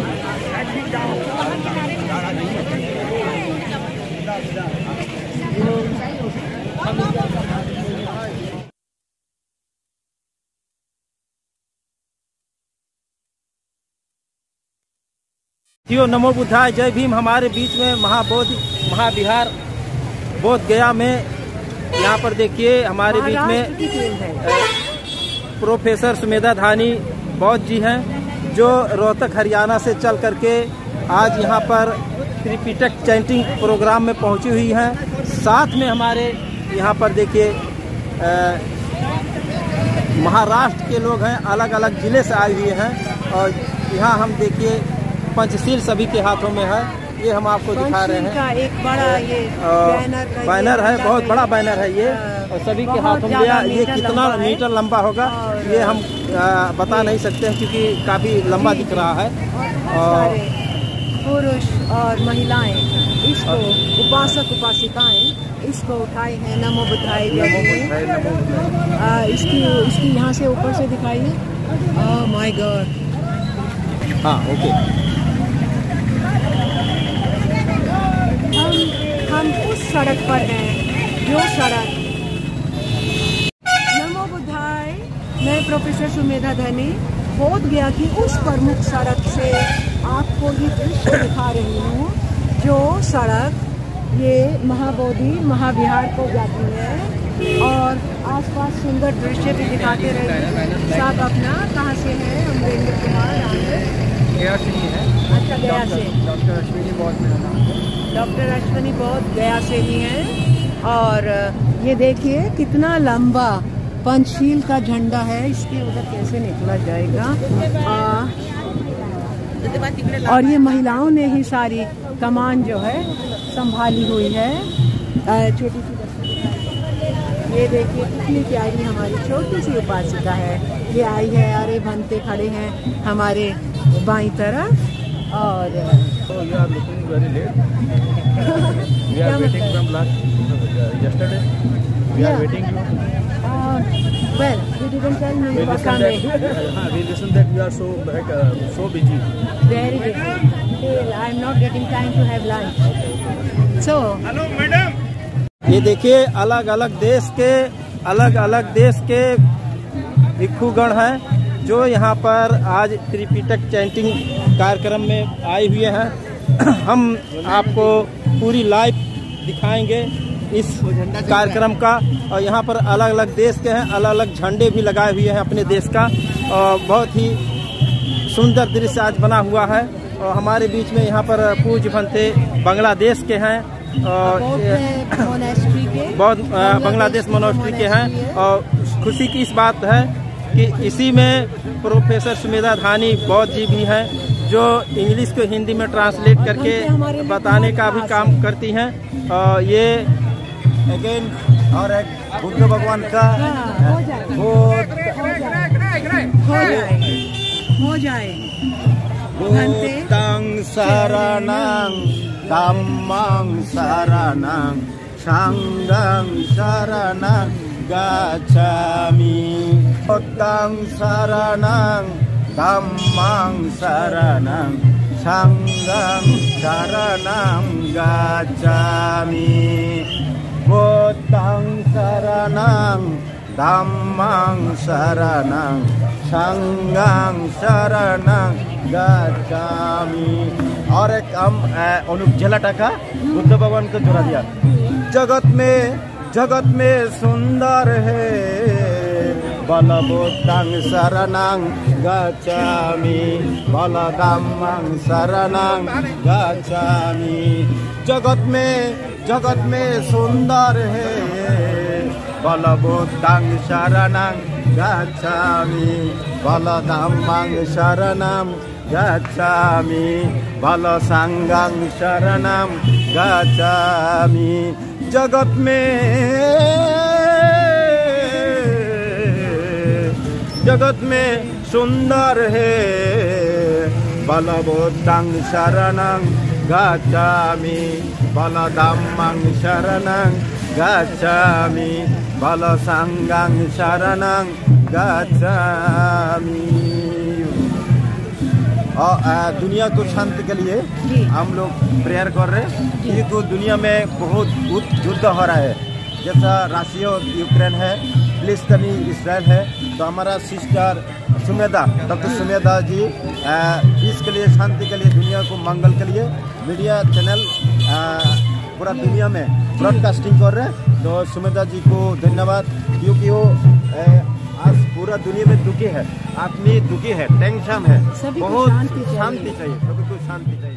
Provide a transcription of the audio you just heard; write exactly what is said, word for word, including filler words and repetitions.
नमो बुद्धाय, जय भीम। हमारे बीच में महाबोधि महाविहार बोध गया में, यहाँ पर देखिए हमारे बीच में प्रोफेसर सुमेधा धानी बौद्ध जी हैं, जो रोहतक हरियाणा से चल करके आज यहाँ पर त्रिपिटक चैंटिंग प्रोग्राम में पहुँची हुई हैं। साथ में हमारे यहाँ पर देखिए महाराष्ट्र के लोग हैं, अलग अलग ज़िले से आए हुए हैं। और यहाँ हम देखिए पंचशील सभी के हाथों में है, ये हम आपको दिखा रहे हैं। का एक बड़ा ये बैनर बैनर है, बहुत बड़ा बैनर है ये, और सभी के हाथों में। ये कितना मीटर लंबा होगा ये हम आ, बता नहीं सकते हैं, क्योंकि काफ़ी लंबा दिख रहा है। और पुरुष और महिलाएं इसको, उपासक उपासिकाएं इसको उठाए हैं। नमो बुद्धाय जय। इसकी इसकी यहाँ से ऊपर से दिखाइए। Oh my God. हाँ, ओके। हम हम उस सड़क पर हैं जो सड़क, नमो बुद्धाय, मैं प्रोफेसर सुमेधा धानी बोध गया की उस प्रमुख सड़क से आपको ये दृश्य दिखा रही हूँ, जो सड़क ये महाबोधि महाविहार को जाती है। और आसपास सुंदर दृश्य भी दिखाते रहेंगे। साहब अपना कहाँ से है? अमरेंद्र कुमार गया से ही है। अच्छा, गया से। डॉक्टर अश्विनी बौद्ध मेरा नाम है। डॉक्टर अश्विनी बौद्ध गया से ही हैं। और ये देखिए कितना लंबा पंचशील का झंडा है, इसके उधर कैसे निकला जाएगा। आ, और ये महिलाओं ने ही सारी कमान जो है संभाली हुई है। छोटी सी ये देखिए कितनी प्यारी हमारी छोटी सी उपासिका है। ये आई है, अरे बनते खड़े हैं हमारे बाईं तरफ। और so you are looking very late. We are waiting from last yesterday. We are waiting you. Uh, well, you didn't tell me. We listen that, uh, we listen that you are so uh, so busy. Very busy. Still, I am not getting time to have lunch. So. Hello, madam. ये देखिए अलग अलग देश के अलग अलग देश के भिक्षुगण हैं, जो यहाँ पर आज त्रिपिटक चैंटिंग कार्यक्रम में आए हुए हैं। हम आपको पूरी लाइव दिखाएंगे इस कार्यक्रम का। और यहाँ पर अलग अलग देश के हैं, अलग अलग झंडे भी लगाए हुए हैं अपने देश का। और बहुत ही सुंदर दृश्य आज बना हुआ है। और हमारे बीच में यहाँ पर पूज्य भंते बांग्लादेश के हैं, और बहुत बांग्लादेश मोनास्ट्री के हैं। और खुशी की इस बात है कि इसी में प्रोफेसर सुमेधा धानी बौद्ध जी भी हैं, जो इंग्लिश को हिंदी में ट्रांसलेट करके बताने का भी काम करती हैं। और ये अगेन और एक बुद्ध भगवान का हो जाए। बुद्धं शरणं धम्मं शरणं संघं शरणं गच्छामि। बुद्धं शरणं धम्मं शरणं संघं शरणं गच्छामि। बुद्धं शरणं धम्मं शरणं संघं शरणं गच्छामि। और एक हम अनुप झलटा का बुद्ध भगवान को जोड़ा दिया। जगत में जगत में सुंदर है, बल बुद्धं शरणं गच्छामि, बल धम्मं शरणं गच्छामि। जगत में जगत में सुंदर है, बल बुद्धं शरणं गच्छामि, बल धम्मं शरणं गच्छामि, बल संघं शरणं गच्छामि। जगत में जगत में सुंदर है, बल बुद्धं शरणं गच्छामि, बल धम्मं शरणं गच्छामि, बल संघं शरणं गच्छामि। और आ, दुनिया को शांति के लिए जी। हम लोग प्रेयर कर रहे हैं, क्योंकि दुनिया में बहुत युद्ध हो रहा है, जैसा रशिया यूक्रेन है, फिलिस्तीनी इसराइल है। तो हमारा सिस्टर सुमेधा, डॉक्टर सुमेधा जी इसके लिए, शांति के लिए, दुनिया को मंगल के लिए मीडिया चैनल आ, पूरा दुनिया में ब्रॉडकास्टिंग कर रहे हैं। तो सुमेधा जी को धन्यवाद, क्योंकि वो आज पूरा दुनिया में दुखी है, आदमी दुखी है, टेंशन है, सभी को बहुत शांति चाहिए। शांति चाहिए, सभी को शांति चाहिए।